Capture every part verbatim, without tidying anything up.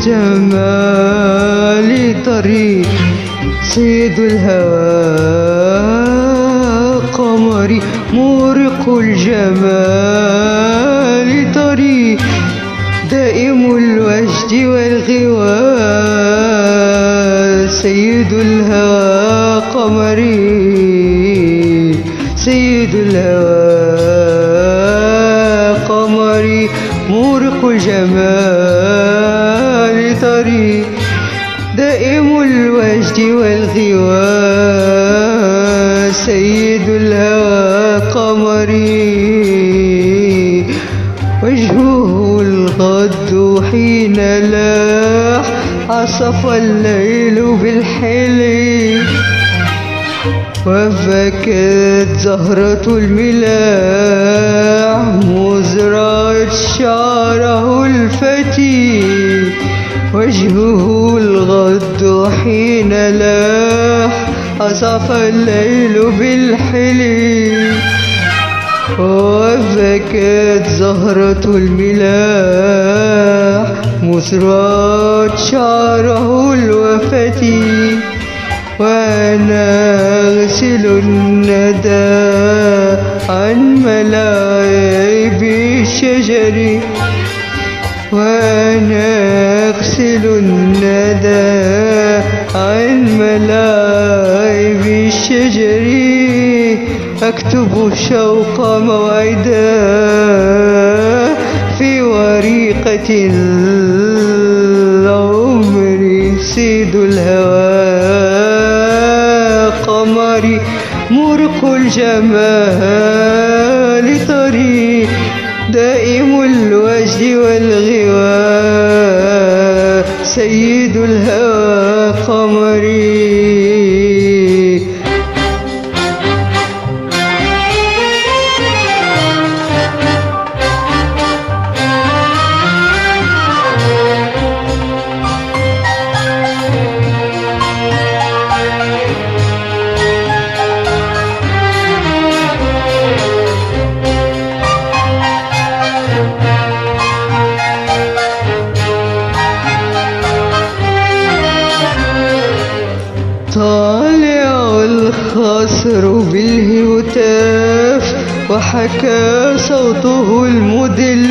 الجمال طريق سيد الهوى قمري مورق الجمال طريق دائم الوجد والغوى سيد الهوى قمري سيد الهوى قمري مورق الجمال طريق دائم الوجد والغوى سيد الهوى قمري وجهه الغد حين لاح عصف الليل بالحلي وفكت زهرة الملاح مزرعة شعره الفتي وجهه الغد حين لاح عصف الليل بالحلي وفكت زهرة الملاح مسرات شعره الوفتي وأنا أغسل الندى عن ملاعب الشجر وأنا أغسل الندى عن ملاعب الشجر أكتب الشوق موعدا في وريقة العمر سيد الهوى قمري مرق الجمال طريق دائم الوجد والغوى سيد الهوى قمري طالع الخصر بالهتاف وحكى صوته المدل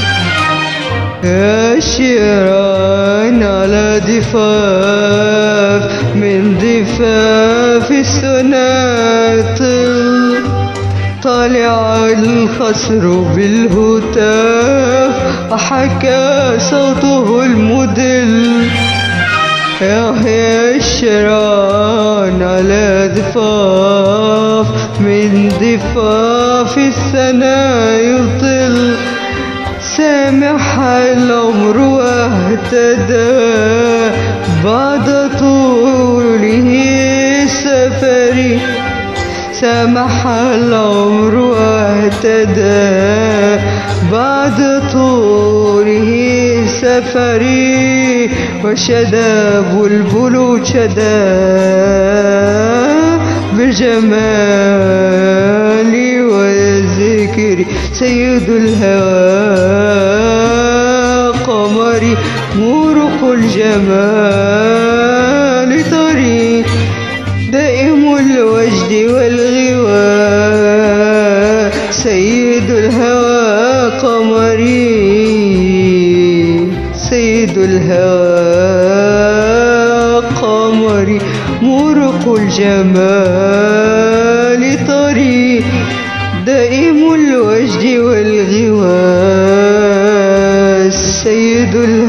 يشيران على ضفاف من ضفاف السناتل طالع الخصر بالهتاف وحكى صوته المدل يحيى الشران على ضفاف من ضفاف السنا يطل سامح العمر واهتدى بعد طوله سفري سامح العمر واهتدى بعد طوله سفري وشدى بلبل شدى بالجمال والذكر سيد الهوى قمري مورق الجمال طريق دائم الوجد والغوى سيد الهوى قمري سيد الهوى قمري مورق الجمال طريق دائم الوجد والغوى سيد الهوى